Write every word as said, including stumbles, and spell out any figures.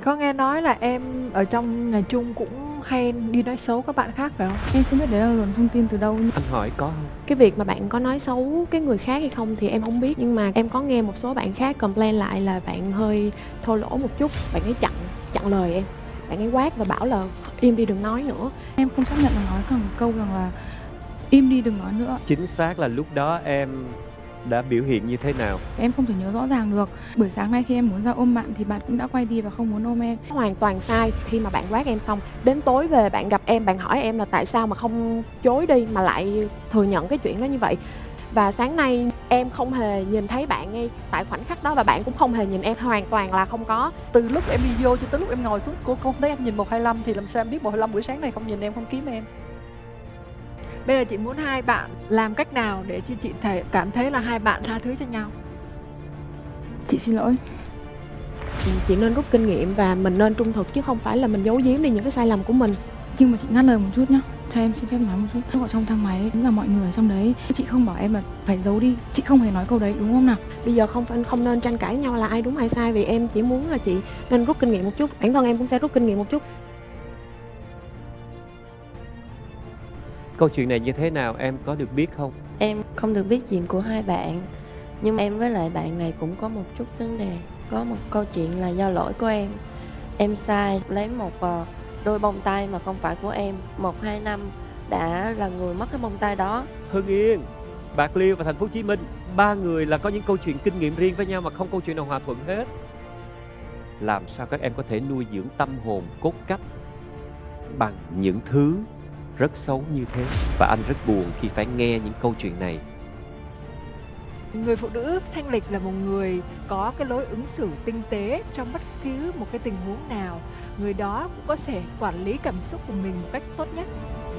Có nghe nói là em ở trong nhà chung cũng hay đi nói xấu các bạn khác phải không? Em không biết đấy là nguồn thông tin từ đâu. Anh hỏi có không? Cái việc mà bạn có nói xấu cái người khác hay không thì em không biết, nhưng mà em có nghe một số bạn khác complain lại là bạn hơi thô lỗ một chút. Bạn ấy chặn chặn lời em, bạn ấy quát và bảo là im đi đừng nói nữa. Em không xác nhận là nói thẳng một câu rằng là im đi đừng nói nữa. Chính xác là lúc đó em đã biểu hiện như thế nào? Em không thể nhớ rõ ràng được. Buổi sáng nay khi em muốn ra ôm bạn thì bạn cũng đã quay đi và không muốn ôm em. Hoàn toàn sai. Khi mà bạn quát em xong, đến tối về bạn gặp em, bạn hỏi em là tại sao mà không chối đi mà lại thừa nhận cái chuyện đó như vậy. Và sáng nay em không hề nhìn thấy bạn ngay tại khoảnh khắc đó, và bạn cũng không hề nhìn em, hoàn toàn là không có. Từ lúc em đi vô cho tới lúc em ngồi xuống, cô, cô không thấy em nhìn một hai lăm thì làm sao em biết một hai lăm buổi sáng này không nhìn em, không kiếm em. Bây giờ chị muốn hai bạn làm cách nào để cho chị thể cảm thấy là hai bạn tha thứ cho nhau? Chị xin lỗi. Chị nên rút kinh nghiệm và mình nên trung thực chứ không phải là mình giấu giếm đi những cái sai lầm của mình. Nhưng mà chị ngắt lời một chút nhá, cho em xin phép nói một chút. Lúc ở trong thang máy cũng là mọi người ở trong đấy, chị không bảo em là phải giấu đi, chị không hề nói câu đấy đúng không nào? Bây giờ không phải không nên tranh cãi nhau là ai đúng ai sai, vì em chỉ muốn là chị nên rút kinh nghiệm một chút. Bản thân em cũng sẽ rút kinh nghiệm một chút. Câu chuyện này như thế nào em có được biết không? Em không được biết chuyện của hai bạn, nhưng em với lại bạn này cũng có một chút vấn đề. Có một câu chuyện là do lỗi của em. Em sai lấy một uh, đôi bông tai mà không phải của em. Một hai năm đã là người mất cái bông tai đó. Hưng Yên, Bạc Liêu và Thành phố Hồ Chí Minh, ba người là có những câu chuyện kinh nghiệm riêng với nhau mà không câu chuyện nào hòa thuận hết. Làm sao các em có thể nuôi dưỡng tâm hồn cốt cách bằng những thứ rất xấu như thế? Và anh rất buồn khi phải nghe những câu chuyện này. Người phụ nữ thanh lịch là một người có cái lối ứng xử tinh tế trong bất cứ một cái tình huống nào. Người đó cũng có thể quản lý cảm xúc của mình một cách tốt nhất.